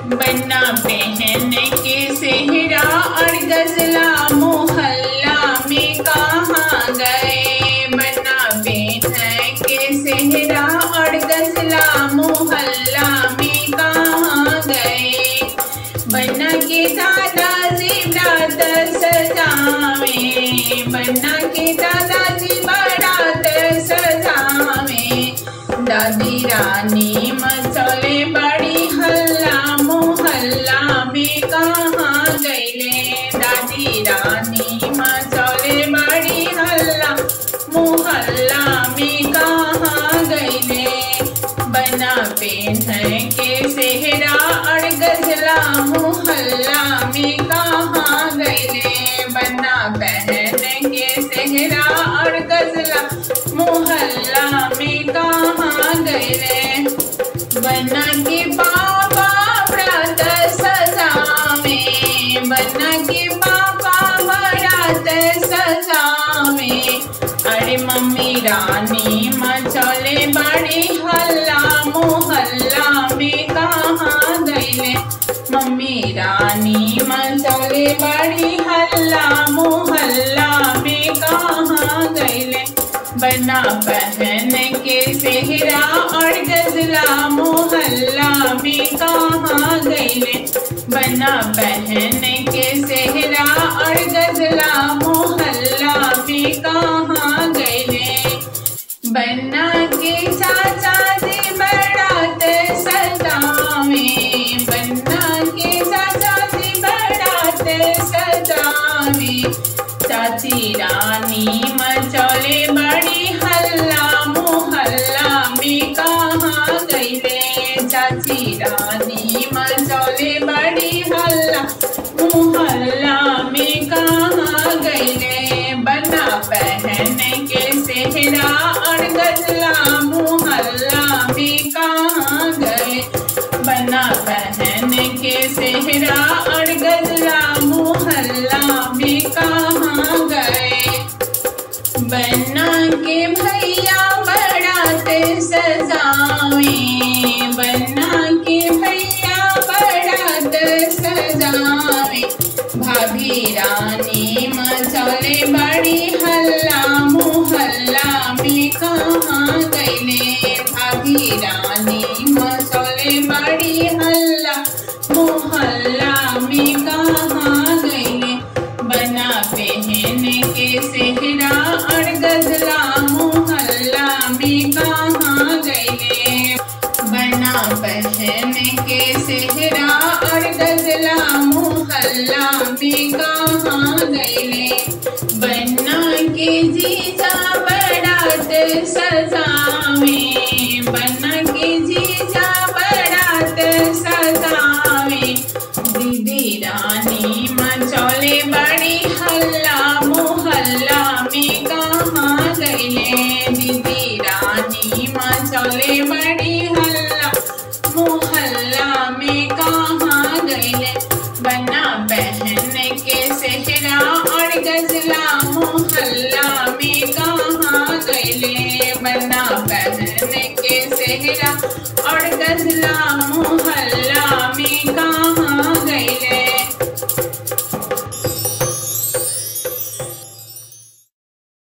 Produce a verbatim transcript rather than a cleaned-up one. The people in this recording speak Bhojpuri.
बन्ना पहन के सेहरा और गजला मोहल्ला में कहाँ गए। बन्ना पहन के सेहरा और गजला मोहल्ला में कहाँ गए। बन्ना के दादाजी बारात सजावे, बन्ना के दादाजी बारात सजावे। दादी रानी मचौले बड़ी हल्ला मोहल्ला में कहाँ गईले। दादी रानी मचौले बड़ी हल्ला मोहल्ला में कहाँ गईले। बन्ना पहन के सेहरा और गजला मोहल्ला में कहाँ गईले। बन्ना पहन के सेहरा और गजला मोहल्ला में कहाँ गईले। बन्ना के पापा बारात सजावे, बन्ना के पापा बारात सजावे। अरे मम्मी रानी मचौले बड़ी हल्ला मोहल्ला में कहाँ गईले। मम्मी रानी मचौले बड़ी हल्ला मोहल्ला में कहाँ गईले। बन्ना पहन के सेहरा और गजला मोहल्ला में कहाँ गईले। बन्ना पहन के सेहरा और गजला मोहल्ला में कहाँ गईले। बन्ना के चाचा जी बारात सजावे, बन्ना के चाचा जी बारात सजावे। चाची रानी मचौले बड़ी हल्ला मोहल्ला में कहाँ गईले। चाची रानी मचौले बड़ी हल्ला मोहल्ला में कहाँ गईले। बन्ना पहन के सेहरा और गजला मोहल्ला में कहाँ गए। बन्ना पहन के सेहरा और गजला मोहल्ला में कहाँ गए। बन्ना के भैया बारात सजावे, बन्ना के भैया बारात सजावे। भाभी रानी मचौले बड़ी हल्ला मोहल्ला में कहाँ गईले। भाभी रानी मचौले बड़ी हल्ला मोहल्ला में कहाँ गईले। बन्ना पहन के सेहरा और गजला मोहल्ला में कहाँ गईले। बन्ना पहन के सेहरा और गजला मोहल्ला में कहाँ गईले। बन्ना के जीजा बारात सजावे, बन्ना के जीजा बारात सजावे। दीदी रानी मचौले बड़ी हल्ला मोहल्ला में कहाँ गईले। दीदी रानी मचौले बड़ी हल्ला मोहल्ला में कहाँ गईले। बन्ना पहन के सेहरा और गजला मोहल्ला में कहाँ गईले। बन्ना पहन के सेहरा और गजला मोहल्ला